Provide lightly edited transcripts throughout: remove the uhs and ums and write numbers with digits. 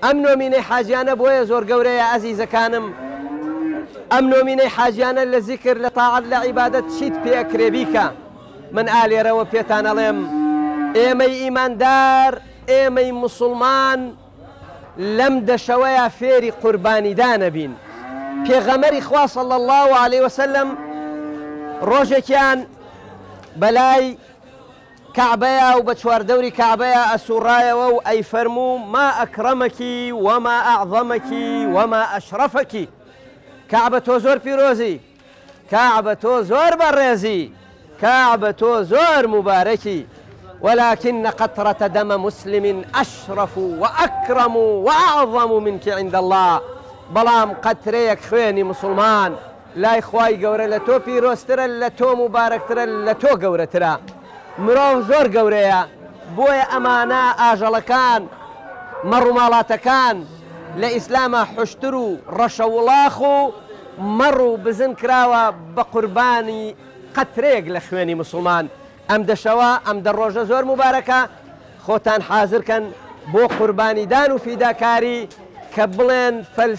ئەم نۆمینەی حاجیانە بۆیە زۆر گەورەیە ئەزیزەکانم. ئەم نۆمینەی حاجیانە لە زیکر لە تاعەت لە عیبادەت چیت پێکرێ بیکە. من ئالێرەوە پێتان ئەڵێم ئێمەی ئیماندار، ئێمەی موسڵمان لەم دەشەوەیە فێری قوربانیدانە بین. پێغەمەری خوا صلی الله عليه وسلم ڕۆژێکیان بەلای کعبەیە و بە چواردەوری کعبەیە ئەسوڕایەوە و ئەی فەرموو ما ئەکرەمەکی وما ئەعظەمەکی وما ئەشرەفەکی. کعبە تۆ زۆر پیرۆزی، کعبە تۆ زۆر بەڕێزی، كعبة تۆ زۆر مبارەکی، ولكن قطرة دم مسلم أشرف وأكرم وأعظم منك عند الله. بەڵام قەترەیەک خوێنی مسلمان لای خوای گەورە لە تۆ پیرۆزترە، لە تۆ مبارەکترە، لە تۆ گەورەترە. مرۆڤ زۆر گەورەیە، بۆیە ئەمانە ئاژەڵەکان مەڕووماڵاتەکان لە ئیسلامە حوشتر و ڕەشە وڵاخ و مەڕ و بزن کراوە بە قوربانی قەترەیەک لە خوێنی مسلمان. ئەم دەشەوە ئەم دەڕۆژە زۆر مبارەکە، خۆتان حازرکەن بۆ قوربانیدان و فیداکاری کە بڵێن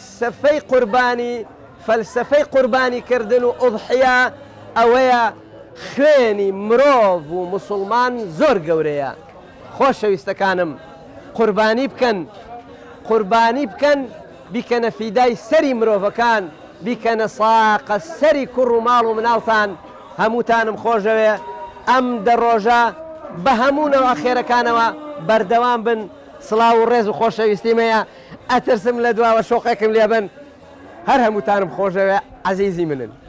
فەلسەفەی قوربانی کردن و ئوضحیە ئەوەیە خوێنی مرۆڤ و مسلمان زۆر گەورەیە. خۆشەویستەکانم قوربانی بکەن، بیکەنە فیدای سەری مرۆڤەکان، بیکەنە ساقە سەری کوڕ و ماڵ و مناڵتان. هەمووتانم خۆشەوێ ئەم دەڕۆژە بە هەموونەوە خێرەکانەوە بەردەوام بن. سڵاو و ڕێز و خۆشەویستیمەیە، ئەترسم لە دواوە شۆقێکم لێبن. هەر هەمووتانم خۆشەوێ عەزیزی منن.